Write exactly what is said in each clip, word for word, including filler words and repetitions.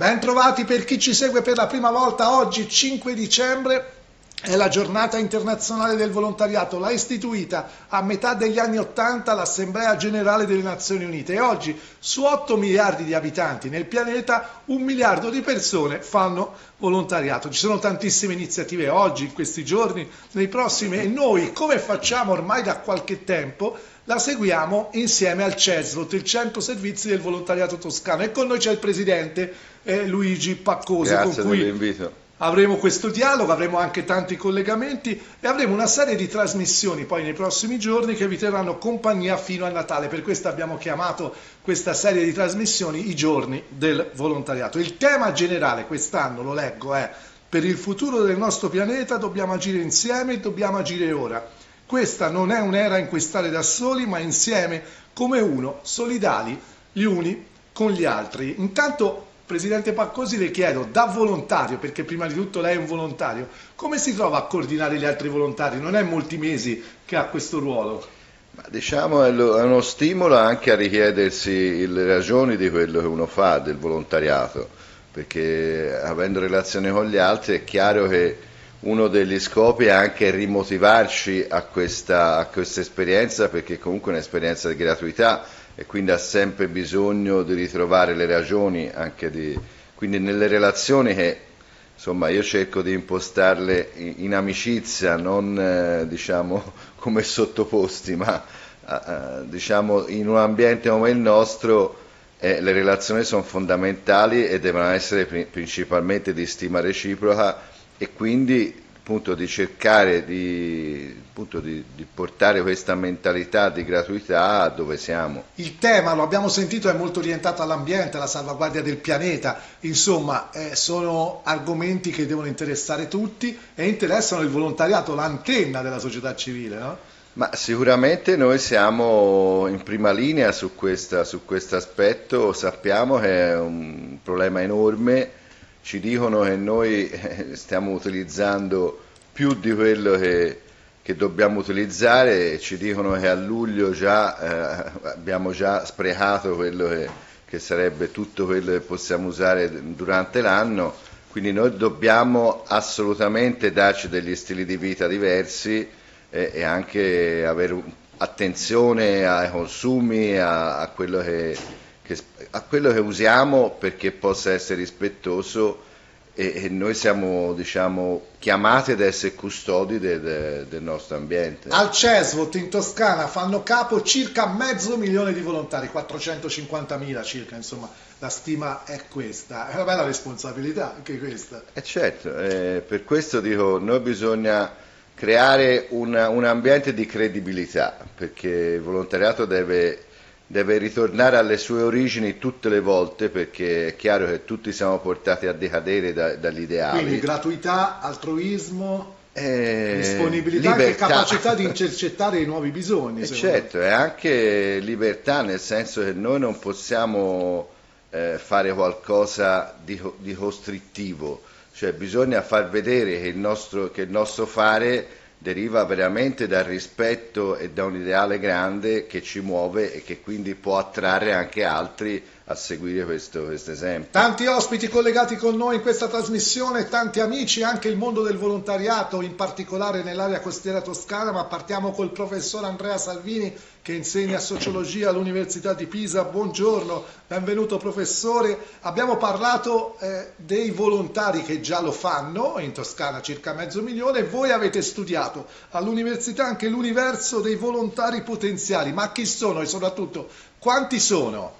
Ben trovati per chi ci segue per la prima volta. Oggi, cinque dicembre, è la giornata internazionale del volontariato. L'ha istituita a metà degli anni Ottanta l'Assemblea Generale delle Nazioni Unite e oggi su otto miliardi di abitanti nel pianeta un miliardo di persone fanno volontariato. Ci sono tantissime iniziative oggi, in questi giorni, nei prossimi, e noi, come facciamo ormai da qualche tempo, la seguiamo insieme al CESVOT, il Centro Servizi del Volontariato Toscano, e con noi c'è il presidente eh, Luigi Paccosi. Grazie con cui dell'invito. Avremo questo dialogo, avremo anche tanti collegamenti e avremo una serie di trasmissioni poi nei prossimi giorni che vi terranno compagnia fino a Natale. Per questo abbiamo chiamato questa serie di trasmissioni i giorni del volontariato. Il tema generale quest'anno, lo leggo, è: per il futuro del nostro pianeta dobbiamo agire insieme e dobbiamo agire ora. Questa non è un'era in cui stare da soli, ma insieme come uno, solidali gli uni con gli altri. Intanto, Presidente Paccosi, le chiedo, da volontario, perché prima di tutto lei è un volontario, come si trova a coordinare gli altri volontari? Non è molti mesi che ha questo ruolo. Ma diciamo è uno stimolo anche a richiedersi le ragioni di quello che uno fa, del volontariato, perché avendo relazioni con gli altri è chiaro che uno degli scopi è anche rimotivarci a questa, a questa esperienza, perché comunque è un'esperienza di gratuità e quindi ha sempre bisogno di ritrovare le ragioni anche di, quindi nelle relazioni che insomma io cerco di impostarle in, in amicizia, non eh, diciamo come sottoposti, ma eh, diciamo in un ambiente come il nostro eh, le relazioni sono fondamentali e devono essere pri- principalmente di stima reciproca, e quindi appunto di cercare di, appunto, di, di portare questa mentalità di gratuità dove siamo. Il tema, lo abbiamo sentito, è molto orientato all'ambiente, alla salvaguardia del pianeta, insomma eh, sono argomenti che devono interessare tutti e interessano il volontariato, l'antenna della società civile, no? Ma sicuramente noi siamo in prima linea su questa, su questo aspetto, sappiamo che è un problema enorme. Ci dicono che noi stiamo utilizzando più di quello che, che dobbiamo utilizzare, e ci dicono che a luglio già eh, abbiamo già sprecato quello che, che sarebbe tutto quello che possiamo usare durante l'anno, quindi noi dobbiamo assolutamente darci degli stili di vita diversi e, e anche avere attenzione ai consumi, a, a quello che a quello che usiamo, perché possa essere rispettoso, e, e noi siamo diciamo chiamati ad essere custodi de, de, del nostro ambiente. Al CESVOT in Toscana fanno capo circa mezzo milione di volontari, quattrocentocinquantamila circa, insomma la stima è questa, è una bella responsabilità anche questa. E certo, eh, per questo dico, noi bisogna creare una, un ambiente di credibilità, perché il volontariato deve deve ritornare alle sue origini tutte le volte, perché è chiaro che tutti siamo portati a decadere da, dagli ideali. Quindi gratuità, altruismo, eh, disponibilità, e capacità di intercettare i nuovi bisogni. Eh certo, è anche libertà, nel senso che noi non possiamo eh, fare qualcosa di, di costrittivo, cioè bisogna far vedere che il nostro, che il nostro fare deriva veramente dal rispetto e da un ideale grande che ci muove e che quindi può attrarre anche altri a seguire questo, questo esempio. Tanti ospiti collegati con noi in questa trasmissione, tanti amici, anche il mondo del volontariato, in particolare nell'area costiera toscana, ma partiamo col professor Andrea Salvini che insegna sociologia all'Università di Pisa. Buongiorno, benvenuto professore. Abbiamo parlato eh, dei volontari che già lo fanno, in Toscana circa mezzo milione, e voi avete studiato all'università anche l'universo dei volontari potenziali. Ma chi sono e soprattutto quanti sono?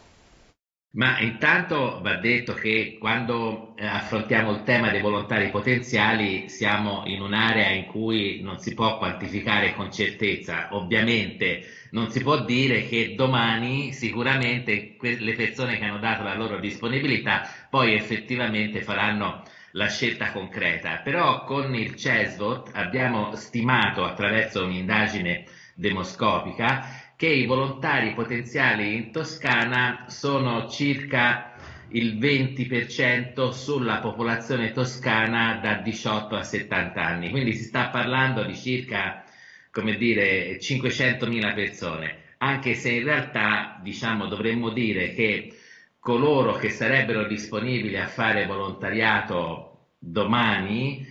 Ma intanto va detto che quando eh, affrontiamo il tema dei volontari potenziali siamo in un'area in cui non si può quantificare con certezza. Ovviamente non si può dire che domani sicuramente le persone che hanno dato la loro disponibilità poi effettivamente faranno la scelta concreta. Però con il CESVOT abbiamo stimato attraverso un'indagine demoscopica che i volontari potenziali in Toscana sono circa il venti per cento sulla popolazione toscana da diciotto a settanta anni, quindi si sta parlando di circa, come dire, cinquecentomila persone, anche se in realtà diciamo dovremmo dire che coloro che sarebbero disponibili a fare volontariato domani,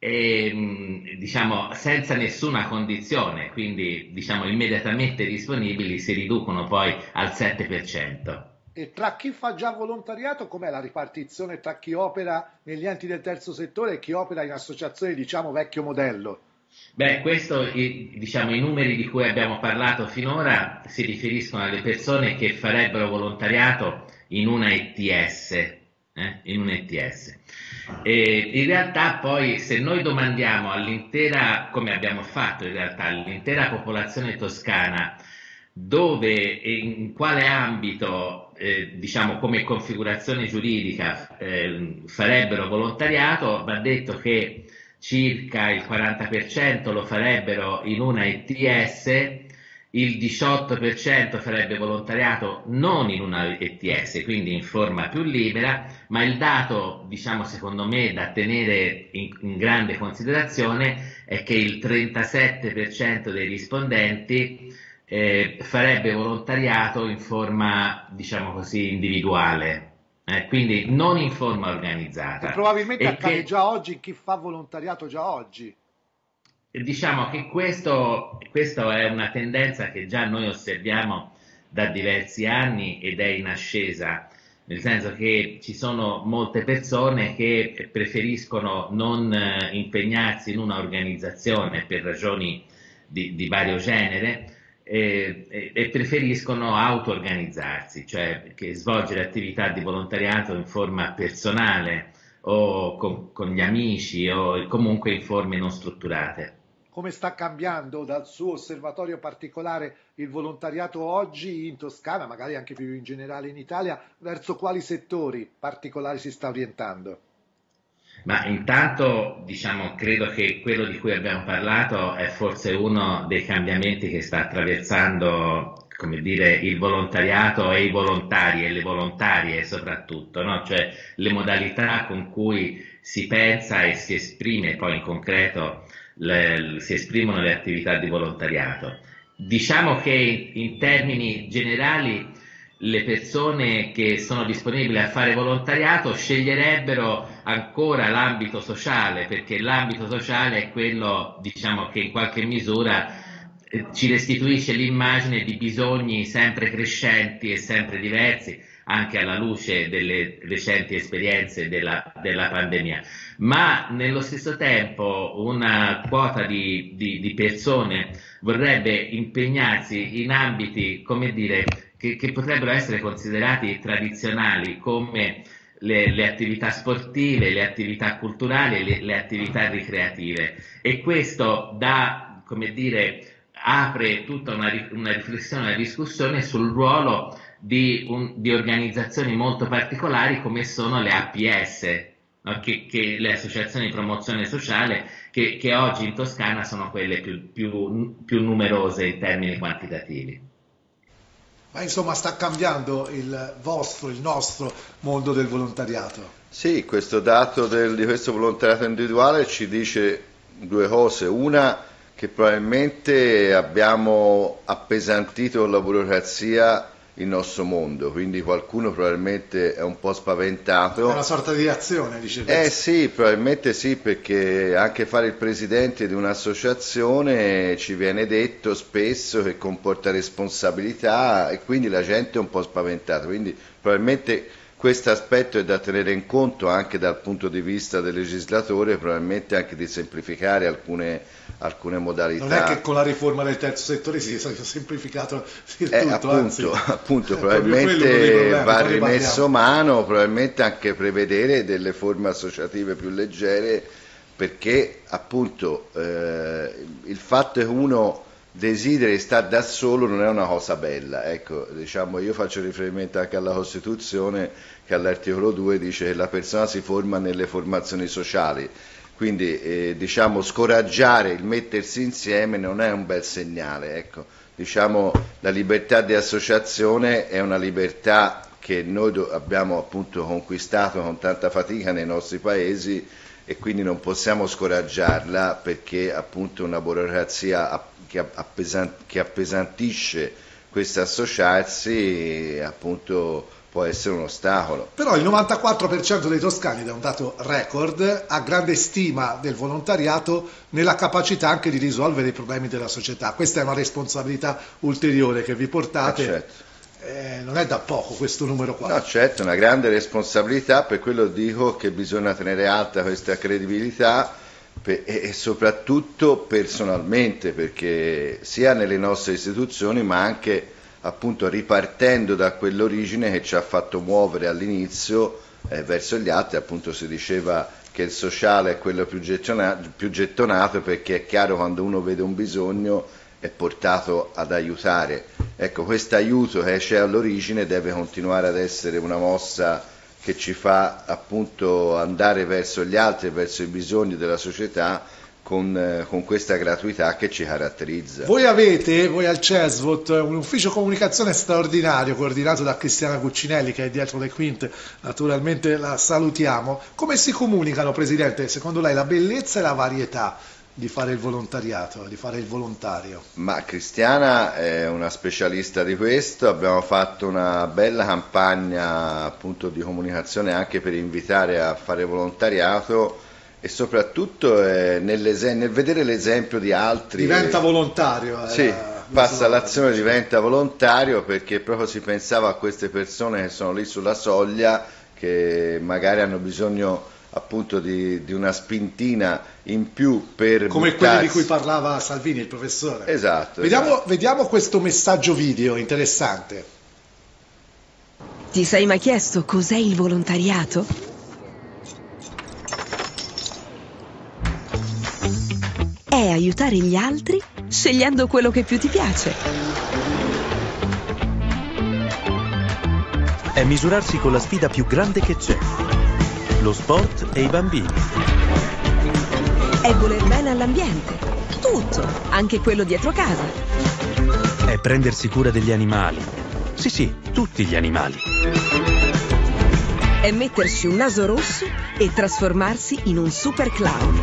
e, diciamo, senza nessuna condizione, quindi diciamo immediatamente disponibili, si riducono poi al sette per cento. E tra chi fa già volontariato, com'è la ripartizione tra chi opera negli enti del terzo settore e chi opera in associazioni, diciamo, vecchio modello? Beh, questo, diciamo, i numeri di cui abbiamo parlato finora si riferiscono alle persone che farebbero volontariato in una E T S, eh? in un E T S. E in realtà poi, se noi domandiamo all'intera, come abbiamo fatto in realtà, all'intera popolazione toscana, dove e in quale ambito, eh, diciamo, come configurazione giuridica eh, farebbero volontariato, va detto che circa il quaranta per cento lo farebbero in una E T S, il diciotto per cento farebbe volontariato non in una E T S, quindi in forma più libera, ma il dato, diciamo, secondo me da tenere in, in grande considerazione è che il trentasette per cento dei rispondenti eh, farebbe volontariato in forma, diciamo così, individuale. Eh, quindi non in forma organizzata. E probabilmente e accade che, già oggi in chi fa volontariato già oggi. Diciamo che questo, questo è una tendenza che già noi osserviamo da diversi anni ed è in ascesa, nel senso che ci sono molte persone che preferiscono non impegnarsi in una organizzazione per ragioni di, di vario genere, E, e, e preferiscono auto-organizzarsi, cioè che svolgere attività di volontariato in forma personale o con, con gli amici o comunque in forme non strutturate. Come sta cambiando dal suo osservatorio particolare il volontariato oggi in Toscana, magari anche più in generale in Italia, verso quali settori particolari si sta orientando? Ma intanto, diciamo, credo che quello di cui abbiamo parlato è forse uno dei cambiamenti che sta attraversando, come dire, il volontariato e i volontari e le volontarie soprattutto, no? Cioè le modalità con cui si pensa e si esprime poi in concreto, le, si esprimono le attività di volontariato. Diciamo che in termini generali le persone che sono disponibili a fare volontariato sceglierebbero ancora l'ambito sociale, perché l'ambito sociale è quello, diciamo, che in qualche misura eh, ci restituisce l'immagine di bisogni sempre crescenti e sempre diversi, anche alla luce delle recenti esperienze della, della pandemia. Ma nello stesso tempo una quota di, di, di persone vorrebbe impegnarsi in ambiti, come dire, Che, che potrebbero essere considerati tradizionali, come le, le attività sportive, le attività culturali, le, le attività ricreative, e questo dà, come dire, apre tutta una, una riflessione, una discussione sul ruolo di, un, di organizzazioni molto particolari come sono le A P S, no? che, che le associazioni di promozione sociale, che, che oggi in Toscana sono quelle più, più, più numerose in termini quantitativi. Ma insomma sta cambiando il vostro, il nostro mondo del volontariato. Sì, questo dato del, di questo volontariato individuale ci dice due cose. Una, che probabilmente abbiamo appesantito con la burocrazia il nostro mondo, quindi qualcuno probabilmente è un po' spaventato. È una sorta di reazione, dice. Eh sì, probabilmente sì, perché anche fare il presidente di un'associazione ci viene detto spesso che comporta responsabilità e quindi la gente è un po' spaventata, quindi probabilmente questo aspetto è da tenere in conto anche dal punto di vista del legislatore, probabilmente anche di semplificare alcune, alcune modalità. Non è che con la riforma del terzo settore si sia semplificato il eh, tutto, appunto, anzi, appunto probabilmente problemi, va rimesso mano, probabilmente anche prevedere delle forme associative più leggere, perché appunto eh, il fatto che uno desideri stare da solo non è una cosa bella, ecco, diciamo, io faccio riferimento anche alla Costituzione, che all'articolo due dice che la persona si forma nelle formazioni sociali, quindi eh, diciamo scoraggiare il mettersi insieme non è un bel segnale, ecco, diciamo la libertà di associazione è una libertà che noi abbiamo appunto conquistato con tanta fatica nei nostri paesi e quindi non possiamo scoraggiarla, perché appunto una burocrazia che, appesant- che appesantisce questo associarsi appunto può essere un ostacolo. Però il novantaquattro per cento dei toscani, ed è un dato record, ha grande stima del volontariato nella capacità anche di risolvere i problemi della società. Questa è una responsabilità ulteriore che vi portate. Eh, certo. Eh, non è da poco questo numero qua. No, certo, una grande responsabilità, per quello dico che bisogna tenere alta questa credibilità per, e, e soprattutto personalmente, perché sia nelle nostre istituzioni ma anche appunto ripartendo da quell'origine che ci ha fatto muovere all'inizio eh, verso gli altri. Appunto si diceva che il sociale è quello più gettonato, più gettonato, perché è chiaro, quando uno vede un bisogno è portato ad aiutare. Ecco, questo aiuto che c'è all'origine deve continuare ad essere una mossa che ci fa appunto andare verso gli altri, verso i bisogni della società, con, eh, con questa gratuità che ci caratterizza. Voi avete, voi al CESVOT, un ufficio comunicazione straordinario coordinato da Cristiana Cuccinelli, che è dietro le quinte, naturalmente la salutiamo. Come si comunicano, Presidente, secondo lei, la bellezza e la varietà di fare il volontariato, di fare il volontario? Ma Cristiana è una specialista di questo, abbiamo fatto una bella campagna appunto di comunicazione anche per invitare a fare volontariato, e soprattutto eh, nel vedere l'esempio di altri. Diventa volontario. Sì, passa all'azione, diventa volontario, perché proprio si pensava a queste persone che sono lì sulla soglia, che magari hanno bisogno appunto di, di una spintina in più per come buttarsi. quelli di cui parlava Salvini, il professore. Esatto. Vediamo, esatto. vediamo questo messaggio video interessante. Ti sei mai chiesto cos'è il volontariato? È aiutare gli altri scegliendo quello che più ti piace. È misurarsi con la sfida più grande che c'è: lo sport e i bambini. È voler bene all'ambiente. Tutto, anche quello dietro casa. È prendersi cura degli animali. Sì, sì, tutti gli animali. È mettersi un naso rosso e trasformarsi in un super clown.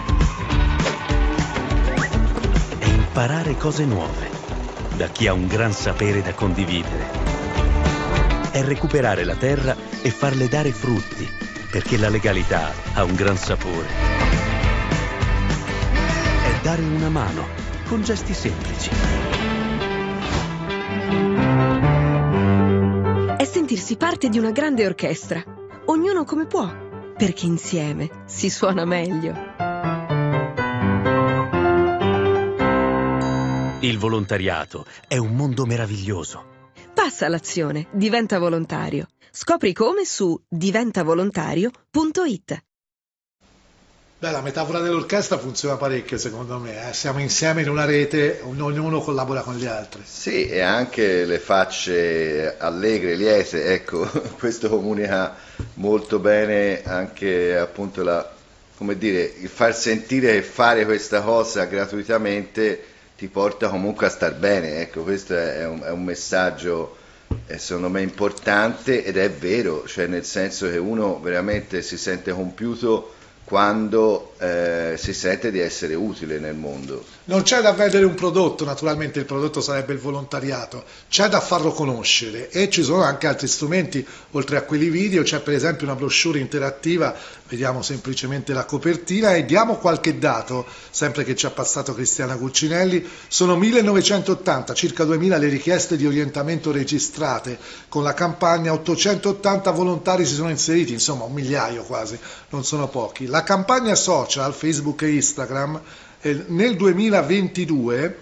È imparare cose nuove da chi ha un gran sapere da condividere. È recuperare la terra e farle dare frutti, perché la legalità ha un gran sapore. È dare una mano con gesti semplici. È sentirsi parte di una grande orchestra, ognuno come può, perché insieme si suona meglio. Il volontariato è un mondo meraviglioso. Passa all'azione, diventa volontario. Scopri come su diventa volontario punto it. Beh, la metafora dell'orchestra funziona parecchio, secondo me. Eh? Siamo insieme in una rete, ognuno collabora con gli altri. Sì, e anche le facce allegre, liete, ecco, questo comunica molto bene anche appunto la, come dire, il far sentire che fare questa cosa gratuitamente ti porta comunque a star bene, ecco, questo è un, è un messaggio eh, secondo me importante, ed è vero, cioè nel senso che uno veramente si sente compiuto quando eh, si sente di essere utile nel mondo. Non c'è da vendere un prodotto, naturalmente il prodotto sarebbe il volontariato, c'è da farlo conoscere, e ci sono anche altri strumenti oltre a quelli video. C'è per esempio una brochure interattiva, vediamo semplicemente la copertina e diamo qualche dato, sempre che ci ha passato Cristiana Cuccinelli. Sono millenovecentottanta, circa duemila le richieste di orientamento registrate, con la campagna ottocentottanta volontari si sono inseriti, insomma un migliaio quasi, non sono pochi. La campagna social, Facebook e Instagram, nel duemilaventidue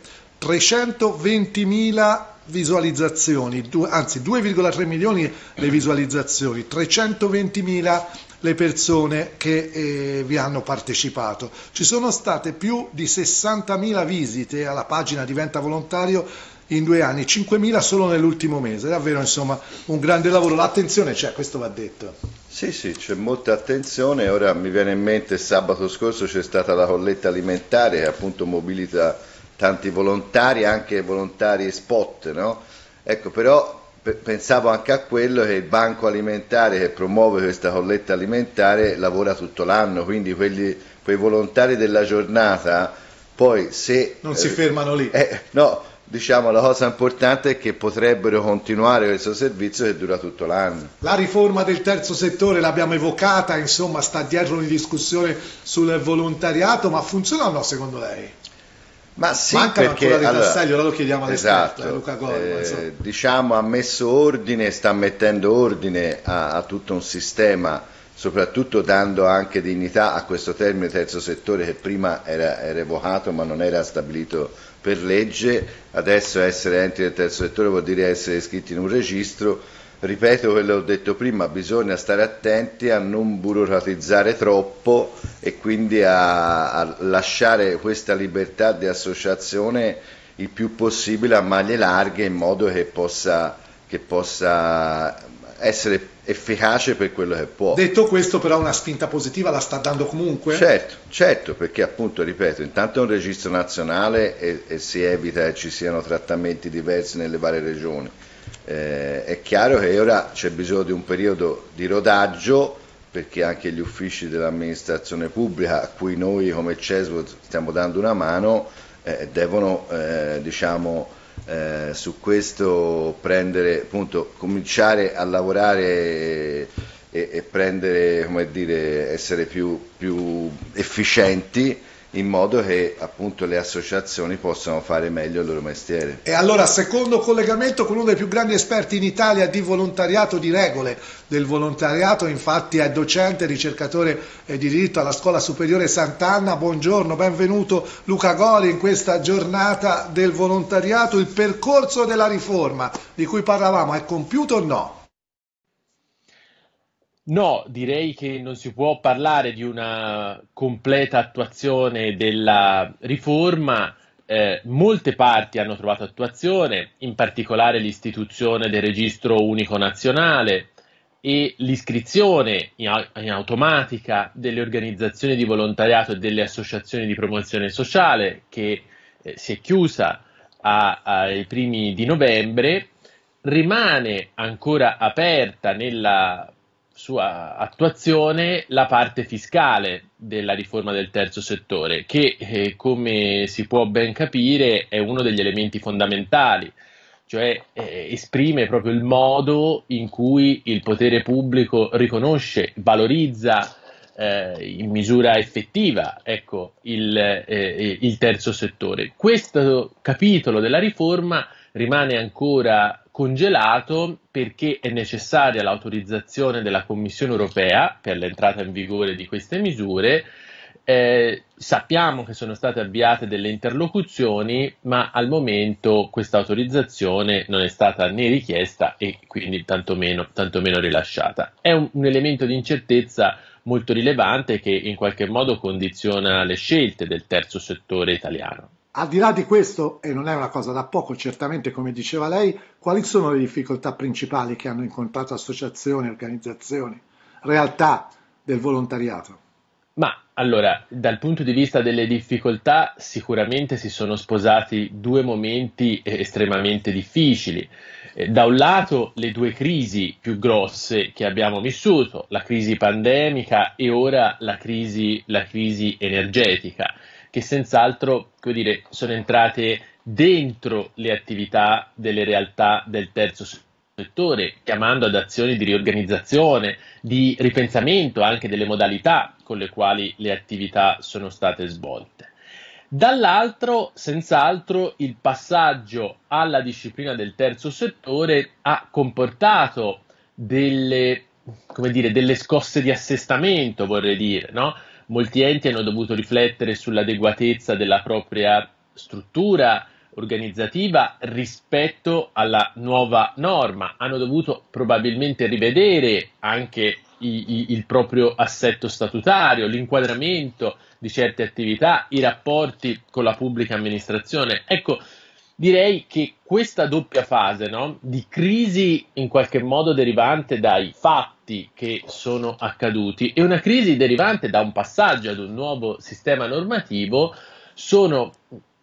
trecentoventimila visualizzazioni, anzi due virgola tre milioni le visualizzazioni, trecentoventimila le persone che eh, vi hanno partecipato. Ci sono state più di sessantamila visite alla pagina Diventa Volontario in due anni, cinquemila solo nell'ultimo mese. Davvero, insomma, un grande lavoro. L'attenzione c'è, questo va detto. Sì, sì, c'è molta attenzione. Ora mi viene in mente, sabato scorso c'è stata la colletta alimentare che appunto mobilita tanti volontari, anche volontari spot, no? Ecco, però pensavo anche a quello che il banco alimentare che promuove questa colletta alimentare lavora tutto l'anno, quindi quelli, quei volontari della giornata Poi se... Non si fermano lì. Eh, no, diciamo la cosa importante è che potrebbero continuare questo servizio che dura tutto l'anno. La riforma del terzo settore l'abbiamo evocata, insomma sta dietro in discussione sul volontariato, ma funziona o no secondo lei? Ma sì, Mancano perché ancora dei allora, tasselli, ora lo chiediamo all'esperto, esatto, a Luca Gorman. eh, diciamo ha messo ordine, sta mettendo ordine a, a tutto un sistema, soprattutto dando anche dignità a questo termine terzo settore che prima era, era evocato ma non era stabilito per legge. Adesso essere enti del terzo settore vuol dire essere iscritti in un registro. Ripeto quello che ho detto prima, bisogna stare attenti a non burocratizzare troppo e quindi a, a lasciare questa libertà di associazione il più possibile a maglie larghe, in modo che possa, che possa essere efficace per quello che può. Detto questo, però una spinta positiva la sta dando comunque? Certo, certo, perché appunto, ripeto, intanto è un registro nazionale e, e si evita che ci siano trattamenti diversi nelle varie regioni. Eh, è chiaro che ora c'è bisogno di un periodo di rodaggio, perché anche gli uffici dell'amministrazione pubblica, a cui noi come CESVO stiamo dando una mano, eh, devono eh, diciamo, eh, su questo prendere, appunto, cominciare a lavorare e, e prendere, come dire, essere più, più efficienti, in modo che appunto le associazioni possano fare meglio il loro mestiere. E allora, secondo collegamento con uno dei più grandi esperti in Italia di volontariato, di regole del volontariato, infatti è docente e ricercatore di diritto alla Scuola Superiore Sant'Anna. Buongiorno, benvenuto Luca Goli in questa giornata del volontariato. Il percorso della riforma di cui parlavamo è compiuto o no? No, direi che non si può parlare di una completa attuazione della riforma. Eh, molte parti hanno trovato attuazione, in particolare l'istituzione del registro unico nazionale e l'iscrizione in, in automatica delle organizzazioni di volontariato e delle associazioni di promozione sociale, che eh, si è chiusa a, ai primi di novembre. Rimane ancora aperta nella sua attuazione la parte fiscale della riforma del terzo settore, che eh, come si può ben capire è uno degli elementi fondamentali, cioè eh, esprime proprio il modo in cui il potere pubblico riconosce, valorizza eh, in misura effettiva, ecco, il, eh, il terzo settore. Questo capitolo della riforma rimane ancora congelato perché è necessaria l'autorizzazione della Commissione europea per l'entrata in vigore di queste misure. Eh, sappiamo che sono state avviate delle interlocuzioni, ma al momento questa autorizzazione non è stata né richiesta e quindi tantomeno, tantomeno rilasciata. È un, un elemento di incertezza molto rilevante che in qualche modo condiziona le scelte del terzo settore italiano. Al di là di questo, e non è una cosa da poco, certamente come diceva lei, quali sono le difficoltà principali che hanno incontrato associazioni, organizzazioni, realtà del volontariato? Ma allora, dal punto di vista delle difficoltà, sicuramente si sono sposati due momenti estremamente difficili. Eh, da un lato le due crisi più grosse che abbiamo vissuto, la crisi pandemica e ora la crisi, la crisi energetica, che senz'altro, come dire, sono entrate dentro le attività delle realtà del terzo settore, chiamando ad azioni di riorganizzazione, di ripensamento anche delle modalità con le quali le attività sono state svolte. Dall'altro, senz'altro, il passaggio alla disciplina del terzo settore ha comportato delle, come dire, delle scosse di assestamento, vorrei dire, no? Molti enti hanno dovuto riflettere sull'adeguatezza della propria struttura organizzativa rispetto alla nuova norma, hanno dovuto probabilmente rivedere anche i, i, il proprio assetto statutario, l'inquadramento di certe attività, i rapporti con la pubblica amministrazione. Ecco, direi che questa doppia fase, no, di crisi in qualche modo derivante dai fatti che sono accaduti e una crisi derivante da un passaggio ad un nuovo sistema normativo sono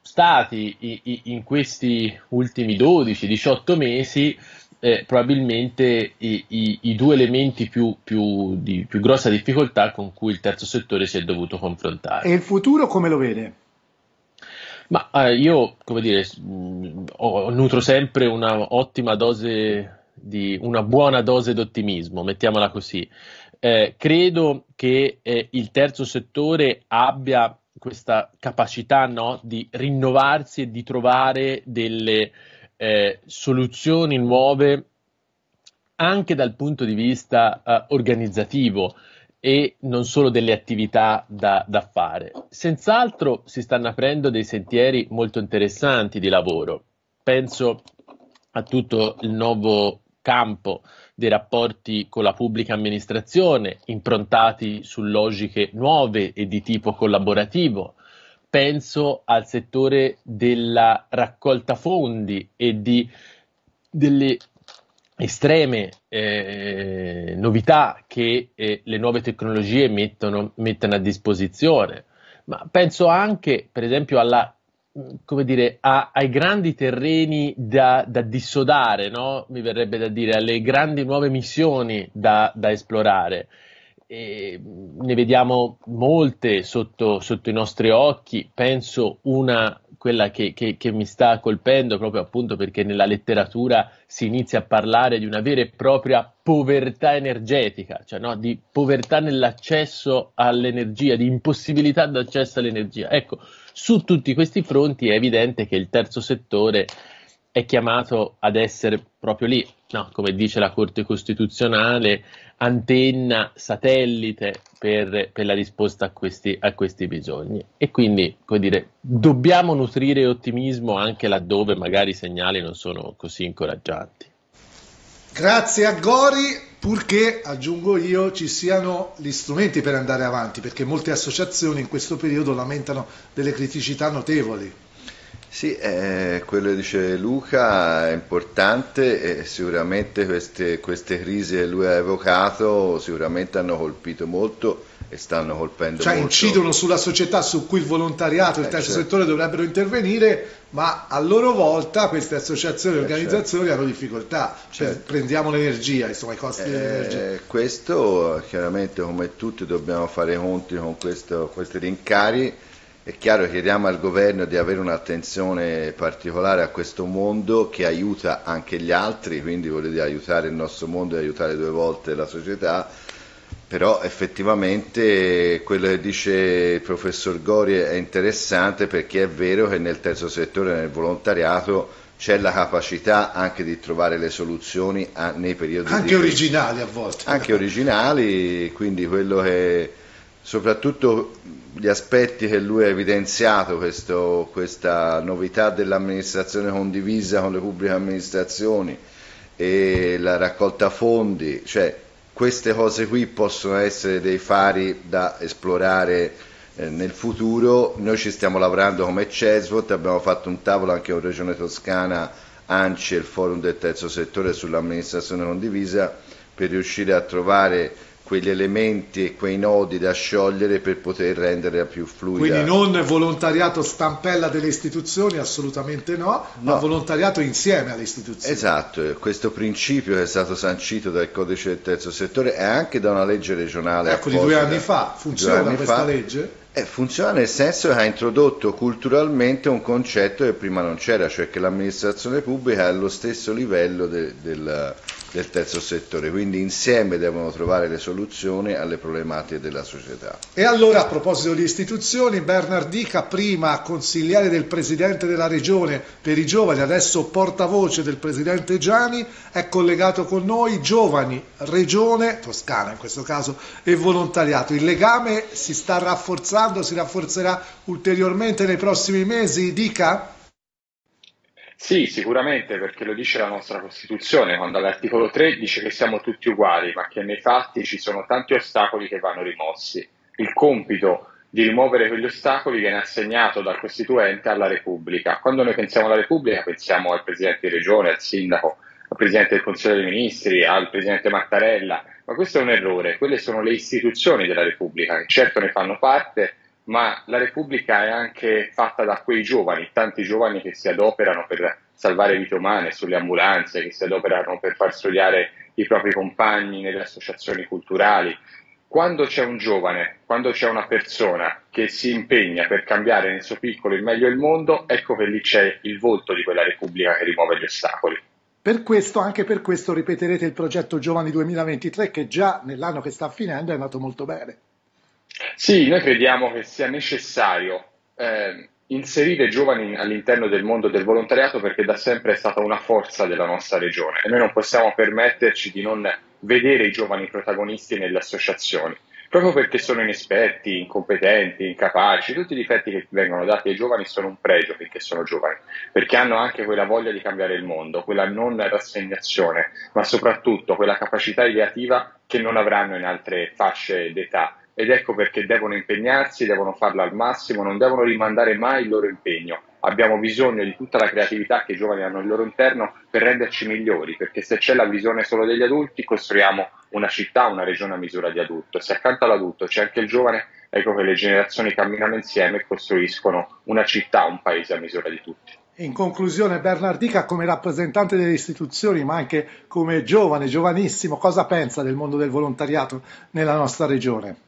stati in questi ultimi dodici diciotto mesi eh, probabilmente i, i, i due elementi più, più, di più grossa difficoltà con cui il terzo settore si è dovuto confrontare. E il futuro come lo vede? Ma eh, io, come dire, s- mh, ho- nutro sempre una ottima dose di, una buona dose d'ottimismo, mettiamola così. Eh, credo che eh, il terzo settore abbia questa capacità, no, di rinnovarsi e di trovare delle eh, soluzioni nuove anche dal punto di vista eh, organizzativo e non solo delle attività da, da fare. Senz'altro si stanno aprendo dei sentieri molto interessanti di lavoro. Penso a tutto il nuovo campo dei rapporti con la pubblica amministrazione, improntati su logiche nuove e di tipo collaborativo. Penso al settore della raccolta fondi e di, delle estreme eh, novità che eh, le nuove tecnologie mettono, mettono a disposizione, ma penso anche, per esempio, alla, mh, come dire, a- ai grandi terreni da, da dissodare, no? Mi verrebbe da dire, alle grandi nuove missioni da, da esplorare. E ne vediamo molte sotto, sotto i nostri occhi. Penso una, quella che, che- che mi sta colpendo proprio appunto perché nella letteratura si inizia a parlare di una vera e propria povertà energetica, cioè no, di povertà nell'accesso all'energia, di impossibilità d'accesso all'energia. Ecco, su tutti questi fronti è evidente che il terzo settore è chiamato ad essere proprio lì, no? Come dice la Corte Costituzionale, antenna, satellite per, per la risposta a questi, a questi bisogni. E quindi, come dire, dobbiamo nutrire ottimismo anche laddove magari i segnali non sono così incoraggianti. Grazie a Gori, purché, aggiungo io, ci siano gli strumenti per andare avanti, perché molte associazioni in questo periodo lamentano delle criticità notevoli. Sì, eh, quello che dice Luca è importante e sicuramente queste, queste crisi che lui ha evocato sicuramente hanno colpito molto e stanno colpendo Cioè molto. incidono sulla società su cui il volontariato e il Eh, terzo certo. settore dovrebbero intervenire, ma a loro volta queste associazioni e Eh, organizzazioni hanno difficoltà. Cioè, Certo. prendiamo l'energia, insomma i costi dell'energia. Eh, questo chiaramente come tutti dobbiamo fare i conti con questo- questi rincari. È chiaro che chiediamo al governo di avere un'attenzione particolare a questo mondo che aiuta anche gli altri, quindi vuol dire aiutare il nostro mondo e aiutare due volte la società, però effettivamente quello che dice il professor Gori è interessante perché è vero che nel terzo settore, nel volontariato, c'è la capacità anche di trovare le soluzioni a- nei periodi Anche di crisi. originali a volte. Anche originali, quindi quello che soprattutto gli aspetti che lui ha evidenziato, questo- questa novità dell'amministrazione condivisa con le pubbliche amministrazioni e la raccolta fondi, cioè queste cose qui possono essere dei fari da esplorare eh, nel futuro. Noi ci stiamo lavorando come CESVOT, abbiamo fatto un tavolo anche con Regione Toscana, ANCI e il Forum del Terzo Settore sull'amministrazione condivisa per riuscire a trovare quegli elementi e quei nodi da sciogliere per poter renderla più fluida. Quindi non volontariato stampella delle istituzioni, assolutamente no, ma No. volontariato insieme alle istituzioni. Esatto, e questo principio che è stato sancito dal codice del terzo settore e anche da una legge regionale Ecco, di apposita. due anni fa Due funziona anni questa fa. legge? Eh, funziona nel senso che ha introdotto culturalmente un concetto che prima non c'era, cioè che l'amministrazione pubblica è allo stesso livello de- del, del terzo settore, quindi insieme devono trovare le soluzioni alle problematiche della società. E allora, a proposito di istituzioni, Bernard Dica, prima consigliere del Presidente della Regione per i giovani, adesso portavoce del Presidente Gianni, è collegato con noi. Giovani, Regione, Toscana in questo caso, e volontariato. Il legame si sta rafforzando, si rafforzerà ulteriormente nei prossimi mesi, Dica? Sì, sicuramente, perché lo dice la nostra Costituzione, quando all'articolo tre dice che siamo tutti uguali, ma che nei fatti ci sono tanti ostacoli che vanno rimossi. Il compito di rimuovere quegli ostacoli viene assegnato dal Costituente alla Repubblica. Quando noi pensiamo alla Repubblica pensiamo al Presidente di Regione, al Sindaco, al Presidente del Consiglio dei Ministri, al Presidente Mattarella, ma questo è un errore. Quelle sono le istituzioni della Repubblica, che certo ne fanno parte, ma la Repubblica è anche fatta da quei giovani, tanti giovani che si adoperano per salvare vite umane sulle ambulanze, che si adoperano per far studiare i propri compagni nelle associazioni culturali. Quando c'è un giovane, quando c'è una persona che si impegna per cambiare nel suo piccolo il meglio il mondo, ecco che lì c'è il volto di quella Repubblica che rimuove gli ostacoli. Per questo, anche per questo, ripeterete il progetto Giovani duemilaventitré, che già nell'anno che sta finendo è andato molto bene. Sì, noi crediamo che sia necessario eh, inserire i giovani all'interno del mondo del volontariato, perché da sempre è stata una forza della nostra regione e noi non possiamo permetterci di non vedere i giovani protagonisti nelle associazioni, proprio perché sono inesperti, incompetenti, incapaci. Tutti i difetti che vengono dati ai giovani sono un pregio finché sono giovani, perché hanno anche quella voglia di cambiare il mondo, quella non rassegnazione, ma soprattutto quella capacità ideativa che non avranno in altre fasce d'età. Ed ecco perché devono impegnarsi, devono farlo al massimo, non devono rimandare mai il loro impegno. Abbiamo bisogno di tutta la creatività che i giovani hanno al loro interno per renderci migliori, perché se c'è la visione solo degli adulti costruiamo una città, una regione a misura di adulto. Se accanto all'adulto c'è anche il giovane, ecco che le generazioni camminano insieme e costruiscono una città, un paese a misura di tutti. In conclusione, Bernard Dica, come rappresentante delle istituzioni, ma anche come giovane, giovanissimo, cosa pensa del mondo del volontariato nella nostra regione?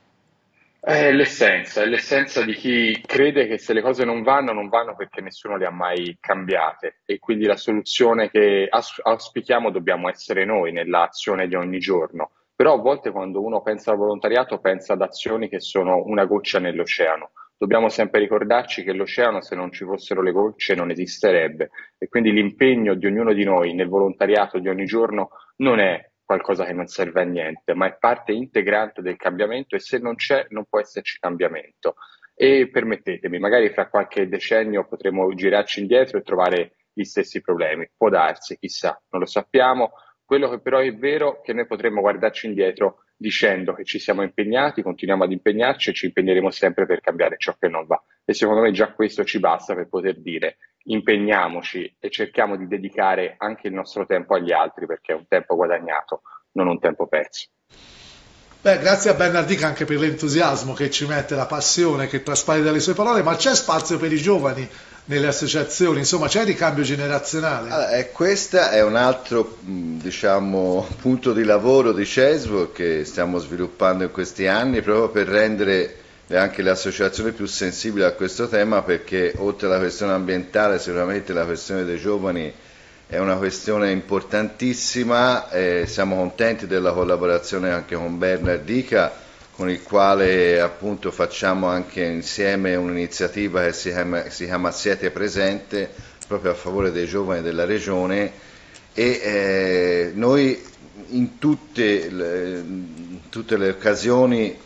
È l'essenza, è l'essenza di chi crede che se le cose non vanno, non vanno perché nessuno le ha mai cambiate, e quindi la soluzione che auspichiamo dobbiamo essere noi nell'azione di ogni giorno. Però a volte quando uno pensa al volontariato pensa ad azioni che sono una goccia nell'oceano. Dobbiamo sempre ricordarci che l'oceano, se non ci fossero le gocce, non esisterebbe, e quindi l'impegno di ognuno di noi nel volontariato di ogni giorno non è qualcosa che non serve a niente, ma è parte integrante del cambiamento, e se non c'è non può esserci cambiamento. E permettetemi, magari fra qualche decennio potremo girarci indietro e trovare gli stessi problemi, può darsi, chissà, non lo sappiamo. Quello che però è vero è che noi potremmo guardarci indietro dicendo che ci siamo impegnati, continuiamo ad impegnarci e ci impegneremo sempre per cambiare ciò che non va. E secondo me già questo ci basta per poter dire: impegniamoci e cerchiamo di dedicare anche il nostro tempo agli altri, perché è un tempo guadagnato, non un tempo perso. Beh, grazie a Bernard Dica anche per l'entusiasmo che ci mette, la passione che traspare dalle sue parole, ma c'è spazio per i giovani nelle associazioni, insomma c'è ricambio generazionale? Allora, e questo è un altro diciamo, punto di lavoro di Cesvo che stiamo sviluppando in questi anni, proprio per rendere anche le associazioni più sensibili a questo tema, perché oltre alla questione ambientale sicuramente la questione dei giovani è una questione importantissima. E siamo contenti della collaborazione anche con Bernard Dica, con il quale appunto facciamo anche insieme un'iniziativa che si chiama, si chiama Siete Presente, proprio a favore dei giovani della regione, e eh, noi in tutte le, in tutte le occasioni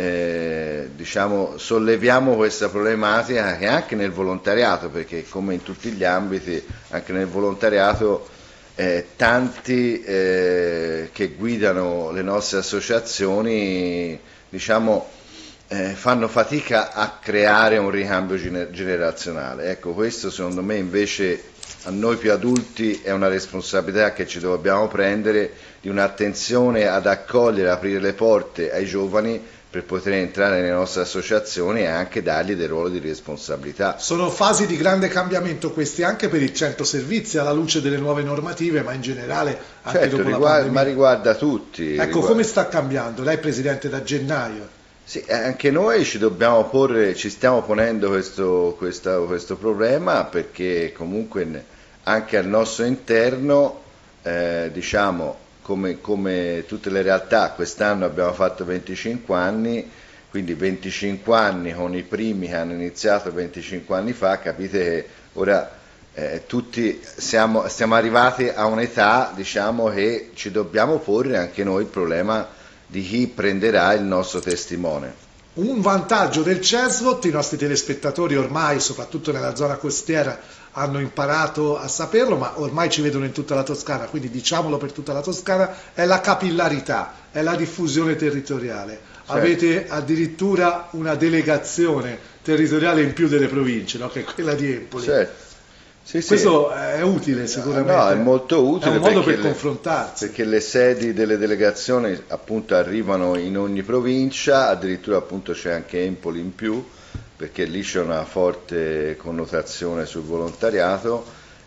Eh, diciamo, solleviamo questa problematica che anche nel volontariato, perché come in tutti gli ambiti anche nel volontariato eh, tanti eh, che guidano le nostre associazioni diciamo eh, fanno fatica a creare un ricambio gener- generazionale. Ecco, questo secondo me invece a noi più adulti è una responsabilità che ci dobbiamo prendere, di un'attenzione ad accogliere, aprire le porte ai giovani per poter entrare nelle nostre associazioni e anche dargli dei ruoli di responsabilità. Sono fasi di grande cambiamento questi anche per il centro servizi alla luce delle nuove normative, ma in generale anche certo, dopo riguarda, la pandemia. ma riguarda tutti. Ecco, riguarda... come sta cambiando? Lei è presidente da gennaio. Sì, anche noi ci dobbiamo porre, ci stiamo ponendo questo, questa, questo problema, perché comunque anche al nostro interno eh, diciamo Come, come tutte le realtà, quest'anno abbiamo fatto venticinque anni, quindi venticinque anni con i primi che hanno iniziato venticinque anni fa, capite che ora eh, tutti siamo, siamo arrivati a un'età diciamo, che ci dobbiamo porre anche noi il problema di chi prenderà il nostro testimone. Un vantaggio del Cesvot, i nostri telespettatori ormai, soprattutto nella zona costiera, hanno imparato a saperlo, ma ormai ci vedono in tutta la Toscana, quindi diciamolo per tutta la Toscana, è la capillarità, è la diffusione territoriale. Certo. Avete addirittura una delegazione territoriale in più delle province, no? Che è quella di Empoli. Certo. Sì, Questo sì. è utile sicuramente. No, è molto utile. È un modo per le, confrontarsi. Perché le sedi delle delegazioni appunto arrivano in ogni provincia, addirittura appunto c'è anche Empoli in più, perché lì c'è una forte connotazione sul volontariato,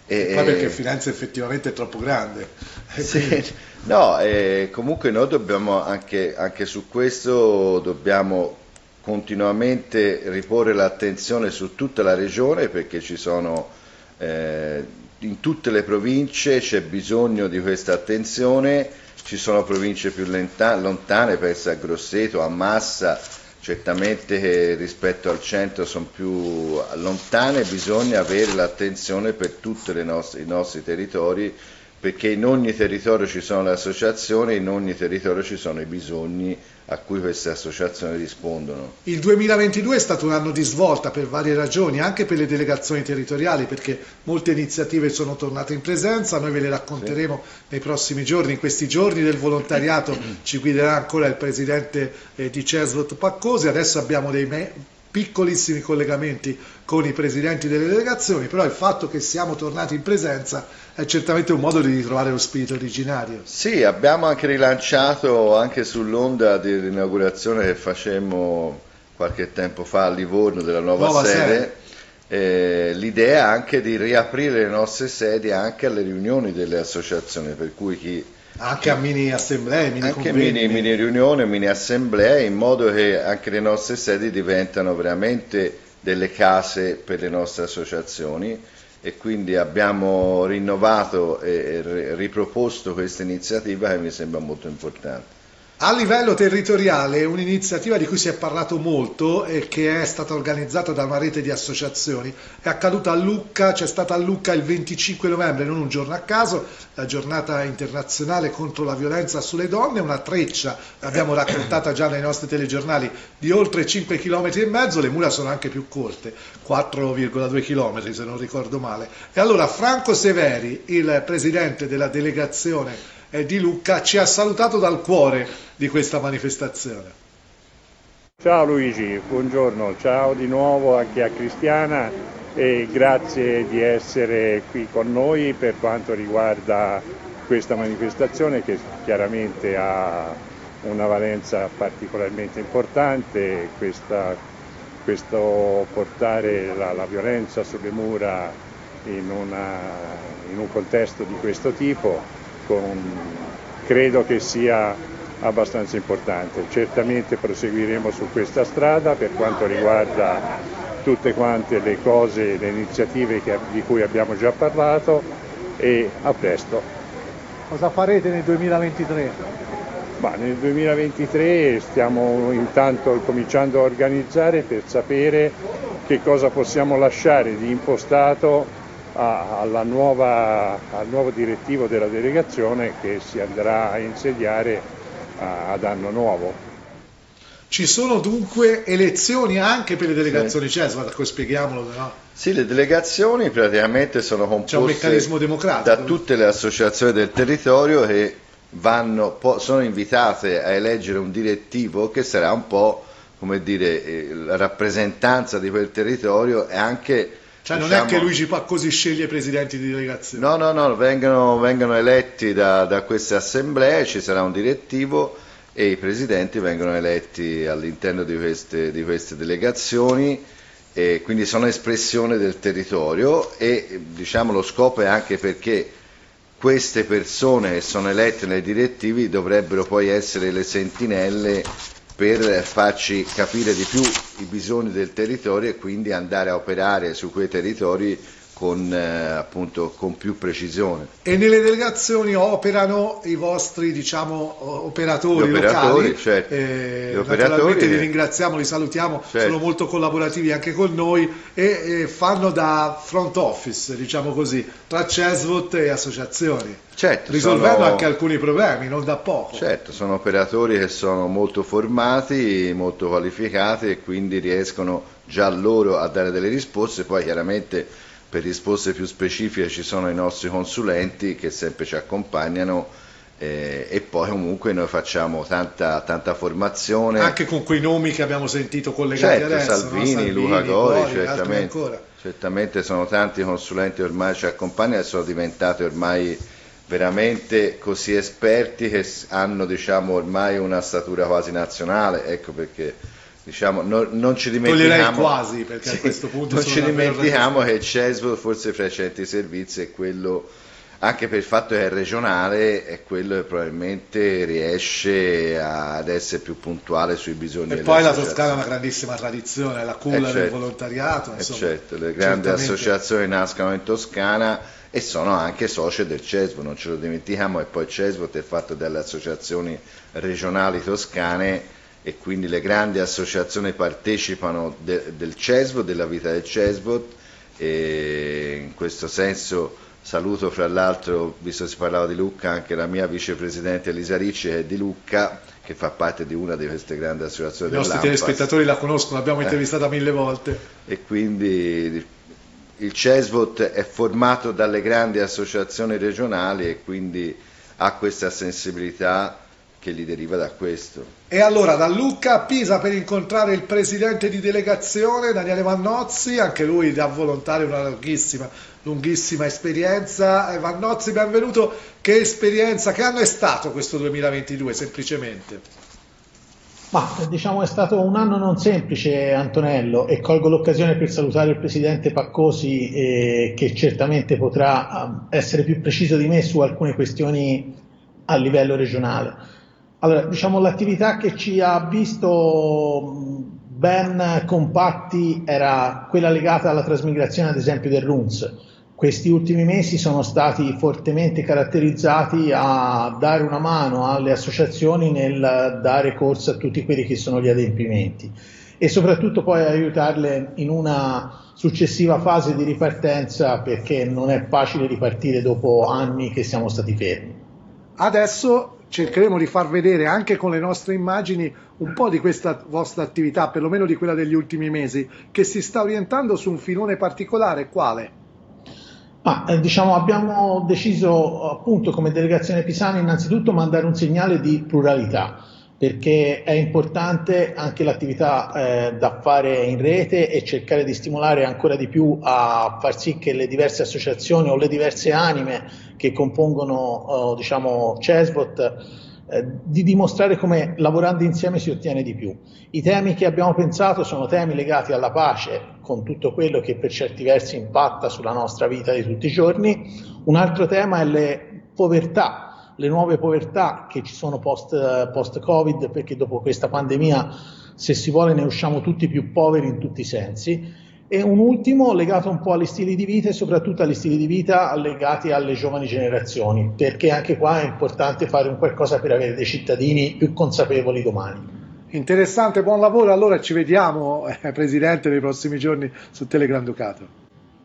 E, e poi perché Firenze effettivamente è troppo grande. Sì, no, e comunque noi dobbiamo anche, anche su questo dobbiamo continuamente riporre l'attenzione su tutta la regione, perché ci sono eh, in tutte le province c'è bisogno di questa attenzione, ci sono province più lenta, lontane, penso a Grosseto, a Massa, certamente che rispetto al centro sono più lontane, bisogna avere l'attenzione per tutti i nostri territori, perché in ogni territorio ci sono le associazioni, in ogni territorio ci sono i bisogni a cui queste associazioni rispondono. Il duemilaventidue è stato un anno di svolta per varie ragioni, anche per le delegazioni territoriali, perché molte iniziative sono tornate in presenza, noi ve le racconteremo sì. nei prossimi giorni. In questi giorni del volontariato ci guiderà ancora il presidente eh, di Cesvot Paccosi. Adesso abbiamo dei me- piccolissimi collegamenti con i presidenti delle delegazioni, però il fatto che siamo tornati in presenza è certamente un modo di ritrovare lo spirito originario. Sì, abbiamo anche rilanciato, anche sull'onda dell'inaugurazione che facemmo qualche tempo fa a Livorno della nuova, nuova sede, sede. Eh, l'idea anche di riaprire le nostre sedi anche alle riunioni delle associazioni, per cui chi anche a mini assemblee, mini anche mini, mini riunioni, mini assemblee, in modo che anche le nostre sedi diventano veramente delle case per le nostre associazioni, e quindi abbiamo rinnovato e riproposto questa iniziativa che mi sembra molto importante. A livello territoriale un'iniziativa di cui si è parlato molto e che è stata organizzata da una rete di associazioni è accaduta a Lucca, c'è stata a Lucca il venticinque novembre, non un giorno a caso, la giornata internazionale contro la violenza sulle donne, una treccia, l'abbiamo raccontata già nei nostri telegiornali, di oltre cinque chilometri e mezzo, le mura sono anche più corte, quattro virgola due chilometri se non ricordo male. E allora Franco Severi, il presidente della delegazione di Lucca, ci ha salutato dal cuore di questa manifestazione. Ciao Luigi, buongiorno, ciao di nuovo anche a Cristiana e grazie di essere qui con noi per quanto riguarda questa manifestazione che chiaramente ha una valenza particolarmente importante, questa, questo portare la, la violenza sulle mura in, una, in un contesto di questo tipo. Con, credo che sia abbastanza importante. Certamente proseguiremo su questa strada per quanto riguarda tutte quante le cose, le iniziative che, di cui abbiamo già parlato, e a presto. Cosa farete nel duemilaventitré? Ma nel duemilaventitré stiamo intanto cominciando a organizzare per sapere che cosa possiamo lasciare di impostato Alla nuova, al nuovo direttivo della delegazione che si andrà a insediare ad anno nuovo. Ci sono dunque elezioni anche per le delegazioni sì. Cesvot, spieghiamolo. No? Sì, le delegazioni praticamente sono composte C'è un meccanismo democratico. da tutte le associazioni del territorio che vanno, sono invitate a eleggere un direttivo che sarà un po', come dire, la rappresentanza di quel territorio e anche... Cioè non diciamo, è che Luigi Paccosi sceglie i presidenti di delegazione. No, no, no, vengono, vengono eletti da, da queste assemblee, ci sarà un direttivo e i presidenti vengono eletti all'interno di queste, di queste delegazioni, e quindi sono espressione del territorio, e diciamo lo scopo è anche perché queste persone che sono elette nei direttivi dovrebbero poi essere le sentinelle per farci capire di più i bisogni del territorio e quindi andare a operare su quei territori con, eh, appunto, con più precisione. E nelle delegazioni operano i vostri, diciamo, operatori, operatori locali, certo. eh, Gli operatori, naturalmente li ringraziamo, li salutiamo, certo. sono molto collaborativi anche con noi e, e fanno da front office, diciamo così, tra Cesvot e associazioni. Certo, risolvendo sono, anche alcuni problemi, non da poco. Certo, sono operatori che sono molto formati, molto qualificati e quindi riescono già loro a dare delle risposte, poi chiaramente per risposte più specifiche ci sono i nostri consulenti che sempre ci accompagnano eh, e poi comunque noi facciamo tanta, tanta formazione. Anche con quei nomi che abbiamo sentito collegati certo, adesso, Salvini, no? Salvini, Luca Gori, Gori certamente, certamente sono tanti consulenti che ormai ci accompagnano e sono diventati ormai veramente così esperti che hanno, diciamo, ormai una statura quasi nazionale, ecco perché diciamo, no, non ci dimentichiamo quasi, perché sì, a questo punto non ci dimentichiamo che il CESVOT, forse fra i centri servizi, è quello, anche per il fatto che è regionale, è quello che probabilmente riesce ad essere più puntuale sui bisogni. E poi la Toscana ha una grandissima tradizione, è la culla eh certo, del volontariato, insomma, eh certo, le grandi certamente associazioni nascono in Toscana e sono anche soci del CESVOT, non ce lo dimentichiamo, e poi il CESVOT è fatto dalle associazioni regionali toscane, e quindi le grandi associazioni partecipano de, del CESVOT, della vita del CESVOT, e in questo senso saluto, fra l'altro, visto che si parlava di Lucca, anche la mia vicepresidente Elisa Ricci, che è di Lucca, che fa parte di una di queste grandi associazioni dell'A M P A S. I nostri telespettatori la conoscono, l'abbiamo intervistata eh. mille volte. E quindi il CESVOT è formato dalle grandi associazioni regionali e quindi ha questa sensibilità che gli deriva da questo. E allora da Lucca a Pisa per incontrare il presidente di delegazione Daniele Vannozzi, anche lui da volontario, una lunghissima, lunghissima esperienza. Vannozzi, benvenuto. Che esperienza, che anno è stato questo duemilaventidue semplicemente? Ma diciamo è stato un anno non semplice, Antonello, e colgo l'occasione per salutare il presidente Paccosi, eh, che certamente potrà essere più preciso di me su alcune questioni a livello regionale. Allora, diciamo, l'attività che ci ha visto ben compatti era quella legata alla trasmigrazione, ad esempio, del R U N S. Questi ultimi mesi sono stati fortemente caratterizzati a dare una mano alle associazioni nel dare corso a tutti quelli che sono gli adempimenti e soprattutto poi aiutarle in una successiva fase di ripartenza, perché non è facile ripartire dopo anni che siamo stati fermi. Adesso cercheremo di far vedere anche con le nostre immagini un po' di questa vostra attività, perlomeno di quella degli ultimi mesi, che si sta orientando su un filone particolare. Quale? Ma, eh, diciamo, abbiamo deciso appunto come delegazione pisana innanzitutto mandare un segnale di pluralità, perché è importante anche l'attività eh, da fare in rete e cercare di stimolare ancora di più a far sì che le diverse associazioni o le diverse anime che compongono eh, diciamo CESVOT eh, di dimostrare come lavorando insieme si ottiene di più. I temi che abbiamo pensato sono temi legati alla pace, con tutto quello che per certi versi impatta sulla nostra vita di tutti i giorni. Un altro tema è le povertà, le nuove povertà che ci sono post, post-Covid, perché dopo questa pandemia, se si vuole, ne usciamo tutti più poveri in tutti i sensi. E un ultimo legato un po' agli stili di vita e soprattutto agli stili di vita legati alle giovani generazioni, perché anche qua è importante fare un qualcosa per avere dei cittadini più consapevoli domani. Interessante, buon lavoro. Allora ci vediamo, eh, Presidente, nei prossimi giorni su Telegranducato.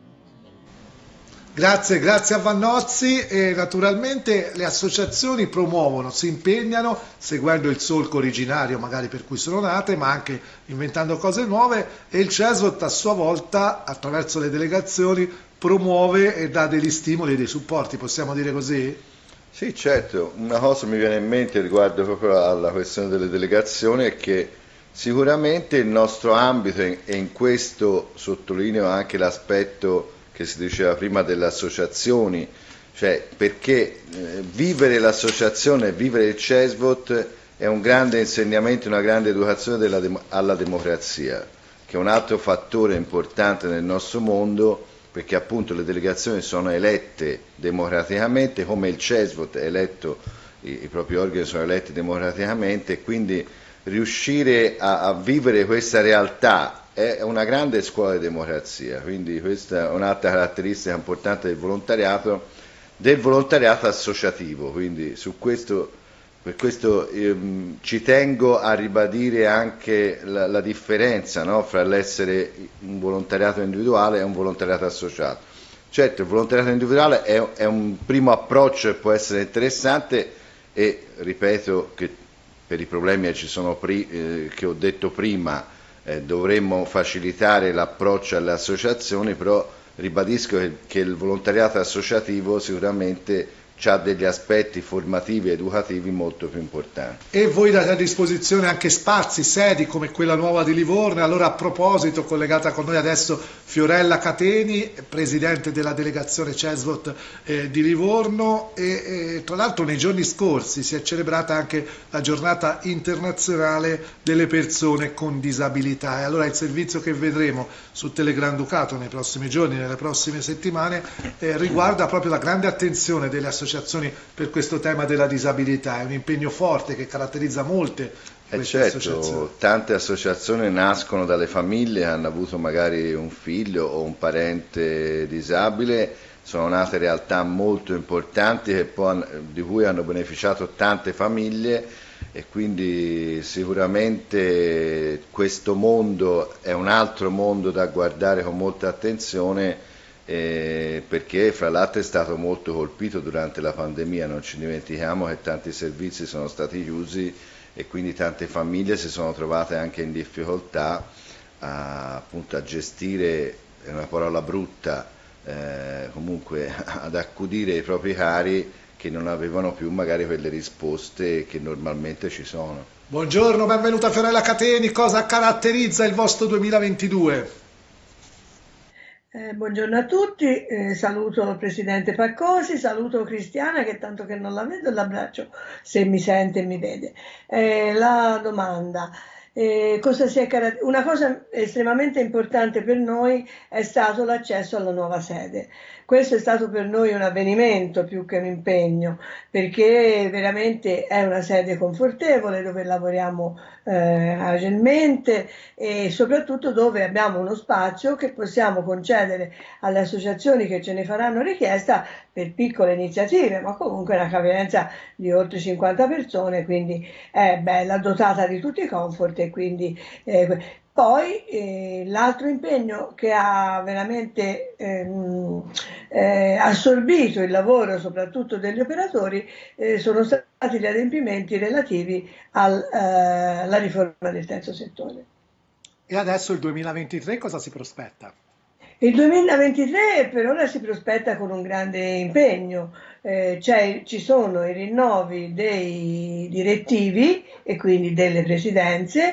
Grazie, grazie a Vannozzi. E naturalmente le associazioni promuovono, si impegnano seguendo il solco originario magari per cui sono nate, ma anche inventando cose nuove, e il CESVOT a sua volta attraverso le delegazioni promuove e dà degli stimoli e dei supporti, possiamo dire così? Sì, certo. Una cosa mi viene in mente riguardo proprio alla questione delle delegazioni è che sicuramente il nostro ambito, e in questo sottolineo anche l'aspetto che si diceva prima delle associazioni, cioè perché eh, vivere l'associazione, vivere il CESVOT è un grande insegnamento, una grande educazione della dem- alla democrazia, che è un altro fattore importante nel nostro mondo, perché appunto le delegazioni sono elette democraticamente, come il CESVOT è eletto, i, i propri organi sono eletti democraticamente, e quindi riuscire a, a vivere questa realtà è una grande scuola di democrazia. Quindi questa è un'altra caratteristica importante del volontariato, del volontariato associativo. Quindi su questo, per questo ehm, ci tengo a ribadire anche la, la differenza, no, fra l'essere un volontariato individuale e un volontariato associato. Certo, il volontariato individuale è, è un primo approccio che può essere interessante, e ripeto che per i problemi che, ci sono pri- eh, che ho detto prima eh, dovremmo facilitare l'approccio alle associazioni, però ribadisco che, che il volontariato associativo sicuramente ha degli aspetti formativi e educativi molto più importanti. E voi date a disposizione anche spazi, sedi come quella nuova di Livorno. Allora, a proposito, collegata con noi adesso Fiorella Cateni, presidente della delegazione CESVOT eh, di Livorno, e, e tra l'altro nei giorni scorsi si è celebrata anche la giornata internazionale delle persone con disabilità, e allora il servizio che vedremo su Telegranducato nei prossimi giorni, nelle prossime settimane, eh, riguarda proprio la grande attenzione delle associazioni per questo tema della disabilità. È un impegno forte che caratterizza molte eh certo, associazioni. Tante associazioni nascono dalle famiglie, hanno avuto magari un figlio o un parente disabile, sono nate realtà molto importanti che poi, di cui hanno beneficiato tante famiglie, e quindi sicuramente questo mondo è un altro mondo da guardare con molta attenzione, Eh, perché fra l'altro è stato molto colpito durante la pandemia. Non ci dimentichiamo che tanti servizi sono stati chiusi e quindi tante famiglie si sono trovate anche in difficoltà a, appunto, a gestire, è una parola brutta, eh, comunque ad accudire i propri cari che non avevano più magari quelle risposte che normalmente ci sono. Buongiorno, benvenuta Fiorella Cateni. Cosa caratterizza il vostro duemilaventidue? Eh, buongiorno a tutti, eh, saluto il Presidente Paccosi, saluto Cristiana che tanto che non la vedo e l'abbraccio se mi sente e mi vede. Eh, la domanda, eh, cosa si è caratter- una cosa estremamente importante per noi è stato l'accesso alla nuova sede. Questo è stato per noi un avvenimento più che un impegno, perché veramente è una sede confortevole dove lavoriamo eh, agilmente e soprattutto dove abbiamo uno spazio che possiamo concedere alle associazioni che ce ne faranno richiesta per piccole iniziative, ma comunque una capienza di oltre cinquanta persone, quindi è bella, dotata di tutti i comfort, e quindi eh, poi eh, l'altro impegno che ha veramente ehm, eh, assorbito il lavoro soprattutto degli operatori eh, sono stati gli adempimenti relativi al, eh, alla riforma del terzo settore. E adesso il duemilaventitré cosa si prospetta? Il duemilaventitré per ora si prospetta con un grande impegno, eh, cioè, ci sono i rinnovi dei direttivi e quindi delle presidenze.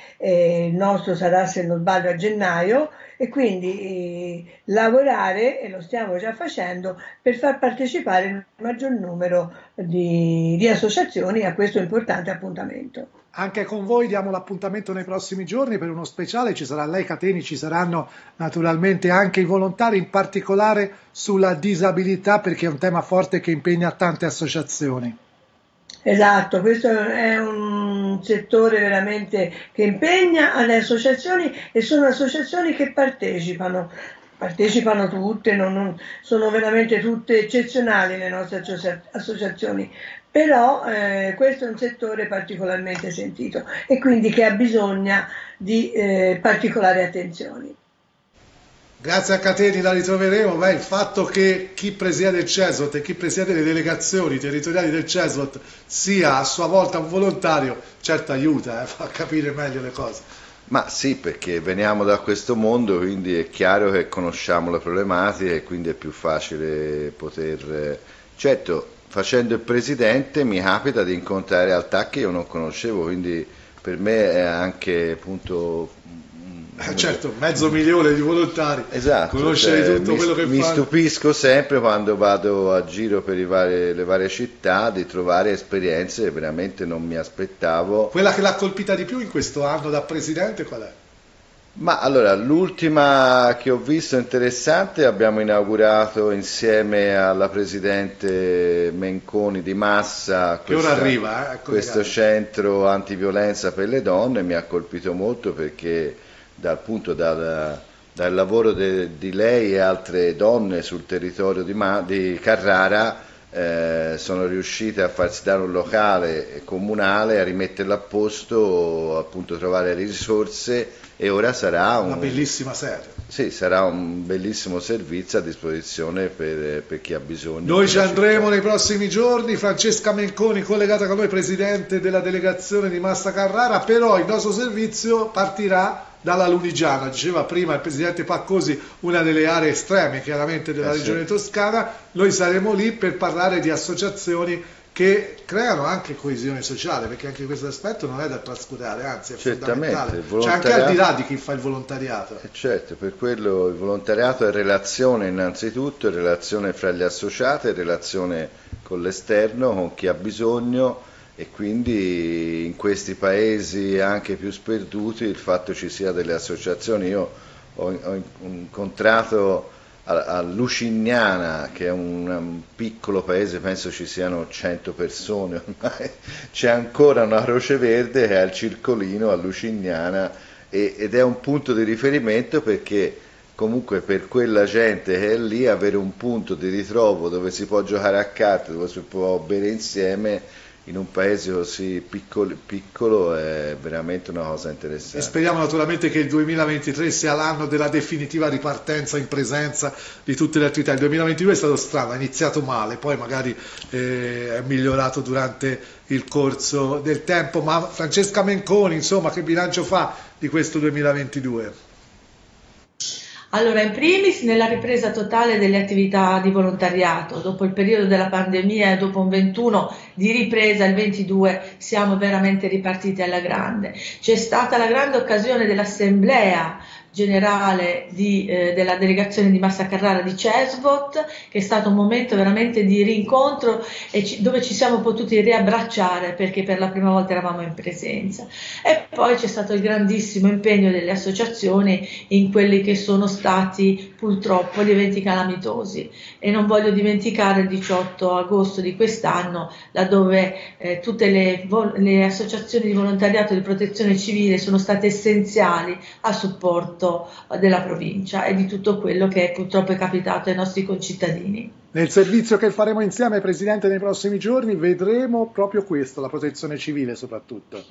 Eh, il nostro sarà, se non sbaglio, a gennaio, e quindi eh, lavorare, e lo stiamo già facendo, per far partecipare il maggior numero di, di associazioni a questo importante appuntamento. Anche con voi diamo l'appuntamento nei prossimi giorni per uno speciale, ci sarà lei Cateni, ci saranno naturalmente anche i volontari, in particolare sulla disabilità, perché è un tema forte che impegna tante associazioni. Esatto, questo è un settore veramente che impegna alle associazioni, e sono associazioni che partecipano, partecipano tutte, non, non, sono veramente tutte eccezionali le nostre associazioni, però eh, questo è un settore particolarmente sentito e quindi che ha bisogno di eh, particolari attenzioni. Grazie a Cateni, la ritroveremo. Beh, il fatto che chi presiede il CESVOT e chi presiede le delegazioni territoriali del CESVOT sia a sua volta un volontario, certo aiuta, eh, fa capire meglio le cose. Ma sì, perché veniamo da questo mondo, quindi è chiaro che conosciamo le problematiche e quindi è più facile poter... Certo, facendo il presidente mi capita di incontrare realtà che io non conoscevo, quindi per me è anche appunto... Eh certo, mezzo milione di volontari, esatto, conoscere cioè, tutto mi, quello che mi fanno. Stupisco sempre quando vado a giro per i vari, le varie città di trovare esperienze che veramente non mi aspettavo. Quella che l'ha colpita di più in questo anno da presidente qual è? Ma allora, l'ultima che ho visto interessante, abbiamo inaugurato insieme alla presidente Menconi di Massa che questa, ora arriva, eh, questo centro antiviolenza per le donne. Mi ha colpito molto perché dal punto dal, dal lavoro de, di lei e altre donne sul territorio di, Ma, di Carrara eh, sono riuscite a farsi dare un locale comunale, a rimetterlo a posto, appunto trovare le risorse, e ora sarà un, una bellissima sede. Sì, sarà un bellissimo servizio a disposizione per, per chi ha bisogno. Noi ci andremo nei prossimi giorni. Francesca Menconi collegata con noi, presidente della delegazione di Massa Carrara, però il nostro servizio partirà dalla Lunigiana, diceva prima il Presidente Paccosi, una delle aree estreme chiaramente della eh regione sì. toscana. Noi saremo lì per parlare di associazioni che creano anche coesione sociale, perché anche questo aspetto non è da trascurare, anzi è fondamentale. Cioè anche al di là di chi fa il volontariato. Eh certo, per quello il volontariato è relazione innanzitutto, è relazione fra gli associati, è relazione con l'esterno, con chi ha bisogno, e quindi in questi paesi anche più sperduti il fatto ci sia delle associazioni. Io ho, ho incontrato a Lucignana, che è un, un piccolo paese, penso ci siano cento persone ormai, c'è ancora una Croce Verde che è al Circolino a Lucignana, e, ed è un punto di riferimento, perché comunque per quella gente che è lì avere un punto di ritrovo dove si può giocare a carte, dove si può bere insieme in un paese così piccolo, piccolo è veramente una cosa interessante. E speriamo naturalmente che il duemilaventitré sia l'anno della definitiva ripartenza in presenza di tutte le attività. Il duemilaventidue è stato strano, è iniziato male, poi magari eh, è migliorato durante il corso del tempo. Ma Francesca Menconi, insomma, che bilancio fa di questo duemilaventidue? Allora, in primis nella ripresa totale delle attività di volontariato, dopo il periodo della pandemia e dopo un ventuno di ripresa, il ventidue siamo veramente ripartiti alla grande. C'è stata la grande occasione dell'assemblea generale di, eh, della delegazione di Massa Carrara di Cesvot, che è stato un momento veramente di rincontro e ci, dove ci siamo potuti riabbracciare, perché per la prima volta eravamo in presenza. E poi c'è stato il grandissimo impegno delle associazioni in quelli che sono stati purtroppo gli eventi calamitosi, e non voglio dimenticare il diciotto agosto di quest'anno, laddove eh, tutte le, le associazioni di volontariato e di protezione civile sono state essenziali a supporto della provincia e di tutto quello che purtroppo è capitato ai nostri concittadini. Nel servizio che faremo insieme, Presidente, nei prossimi giorni vedremo proprio questo, la protezione civile soprattutto.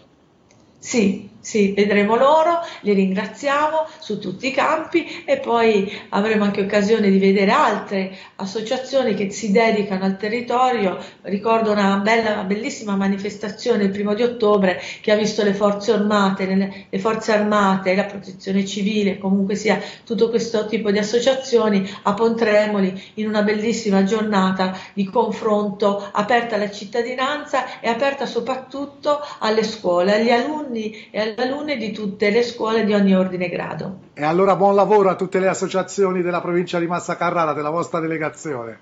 Sì, sì, vedremo loro, li ringraziamo su tutti i campi, e poi avremo anche occasione di vedere altre associazioni che si dedicano al territorio. Ricordo una bella, una bellissima manifestazione il primo di ottobre che ha visto le forze armate, le, le forze armate, la protezione civile, comunque sia tutto questo tipo di associazioni a Pontremoli, in una bellissima giornata di confronto aperta alla cittadinanza e aperta soprattutto alle scuole, agli alunni e alle alunne di tutte le scuole di ogni ordine e grado. E allora buon lavoro a tutte le associazioni della provincia di Massa Carrara, della vostra delegazione.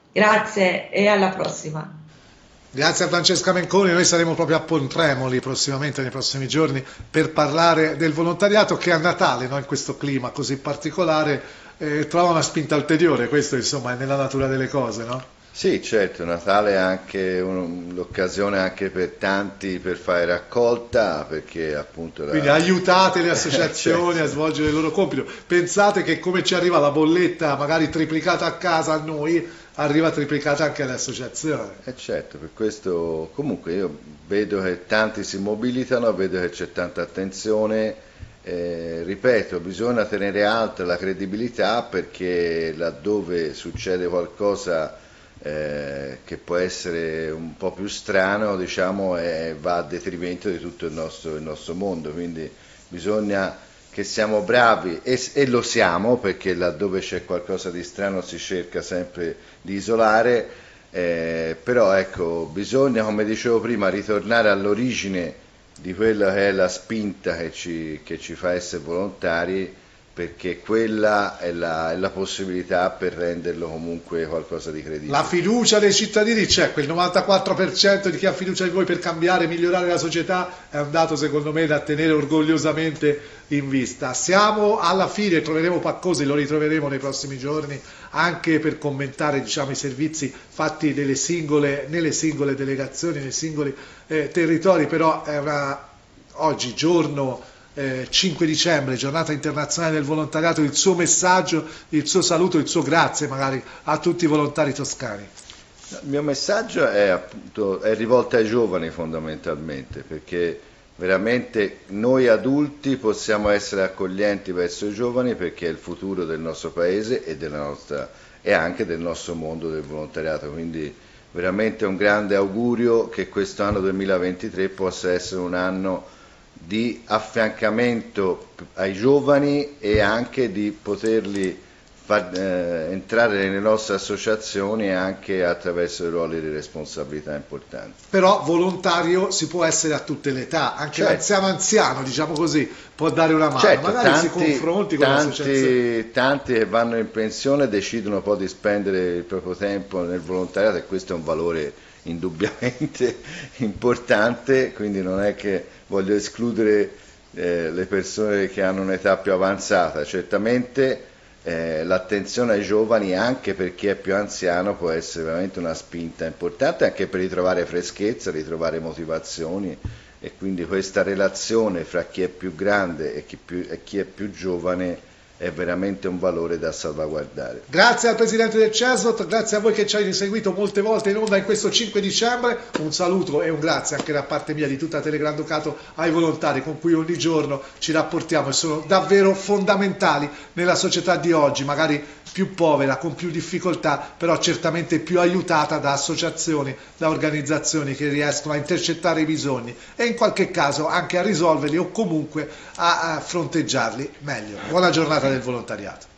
Grazie e alla prossima. Grazie a Francesca Menconi. Noi saremo proprio a Pontremoli prossimamente, nei prossimi giorni, per parlare del volontariato, che a Natale, no, in questo clima così particolare, eh, trova una spinta ulteriore. Questo insomma è nella natura delle cose, no? Sì, certo, Natale è anche un, l'occasione anche per tanti per fare raccolta, perché appunto... La... Quindi aiutate le associazioni certo. a svolgere il loro compito. Pensate che come ci arriva la bolletta magari triplicata a casa a noi, arriva triplicata anche alle associazioni. Eh certo, per questo comunque io vedo che tanti si mobilitano, vedo che c'è tanta attenzione, eh, ripeto, bisogna tenere alta la credibilità, perché laddove succede qualcosa Eh, che può essere un po' più strano, diciamo, eh, va a detrimento di tutto il nostro, il nostro mondo, quindi bisogna che siamo bravi, e, e lo siamo, perché laddove c'è qualcosa di strano si cerca sempre di isolare, eh, però ecco, bisogna, come dicevo prima, ritornare all'origine di quella che è la spinta che ci, che ci fa essere volontari, perché quella è la, è la possibilità per renderlo comunque qualcosa di credibile. La fiducia dei cittadini c'è, quel novantaquattro per cento di chi ha fiducia in voi per cambiare e migliorare la società è un dato secondo me da tenere orgogliosamente in vista. Siamo alla fine, troveremo Paccosi, lo ritroveremo nei prossimi giorni anche per commentare, diciamo, i servizi fatti delle singole, nelle singole delegazioni, nei singoli eh, territori, però è una, oggi giorno Eh, cinque dicembre, giornata internazionale del volontariato, il suo messaggio, il suo saluto, il suo grazie magari a tutti i volontari toscani. Il mio messaggio è appunto è rivolto ai giovani fondamentalmente, perché veramente noi adulti possiamo essere accoglienti verso i giovani, perché è il futuro del nostro paese e della nostra, e anche del nostro mondo del volontariato, quindi veramente un grande augurio che questo anno duemilaventitré possa essere un anno di affiancamento ai giovani e anche di poterli far eh, entrare nelle nostre associazioni anche attraverso dei ruoli di responsabilità importanti. Però volontario si può essere a tutte le età, anche certo. l'anziano anziano, diciamo così, può dare una mano, certo, magari tanti, si confronti con l'associazione. Tanti che vanno in pensione decidono poi di spendere il proprio tempo nel volontariato e questo è un valore indubbiamente importante, quindi non è che voglio escludere eh, le persone che hanno un'età più avanzata, certamente eh, l'attenzione ai giovani anche per chi è più anziano può essere veramente una spinta importante anche per ritrovare freschezza, ritrovare motivazioni e quindi questa relazione fra chi è più grande e chi, più, e chi è più giovane è veramente un valore da salvaguardare. Grazie al Presidente del CESVOT, grazie a voi che ci avete seguito molte volte in onda in questo cinque dicembre, un saluto e un grazie anche da parte mia di tutta Telegranducato ai volontari con cui ogni giorno ci rapportiamo e sono davvero fondamentali nella società di oggi, magari più povera, con più difficoltà, però certamente più aiutata da associazioni, da organizzazioni che riescono a intercettare i bisogni e in qualche caso anche a risolverli o comunque a, a fronteggiarli meglio. Buona giornata del volontariato.